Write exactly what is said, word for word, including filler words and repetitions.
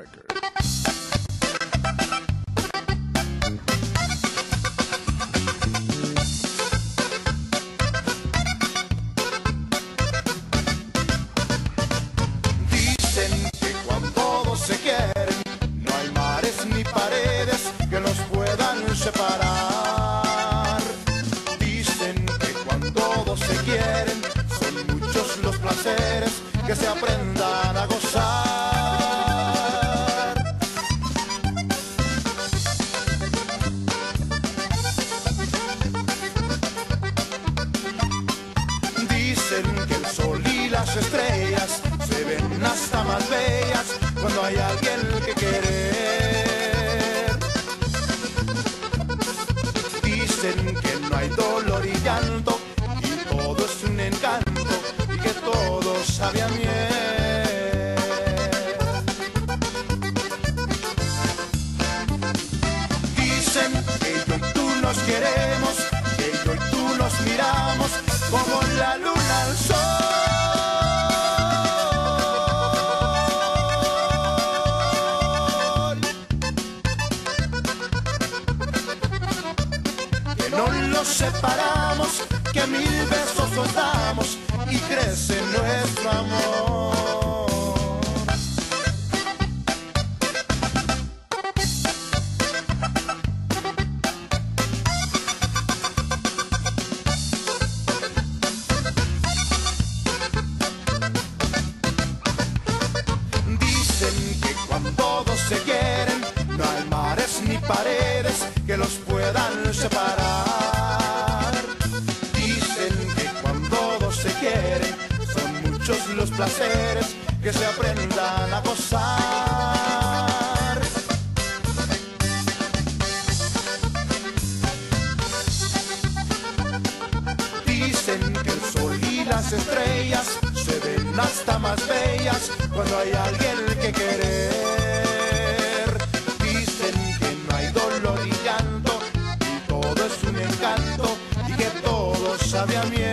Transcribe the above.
Records. Dicen que cuando todos se quieren, no hay mares ni paredes que los puedan separar. Dicen que cuando todos se quieren, son muchos los placeres que se aprendan a gozar. Dicen que el sol y las estrellas se ven hasta más bellas cuando hay alguien que querer. Dicen que no hay dolor y llanto y todo es un encanto y que todo sabe a miel. Dicen que yo y tú nos queremos, que yo y tú nos miramos como la luna al sol. Que no los separamos, que mil besos nos damos y crece nuestro amor. Dicen que cuando todos se quieren, no hay mares ni paredes que los puedan separar. Dicen que cuando todos se quieren, son muchos los placeres que se aprendan a gozar. Dicen que el sol y las estrellas se ven hasta más bellas cuando hay alguien que querer. Dicen que no hay dolor y llanto y todo es un encanto y que todo sabe a miel.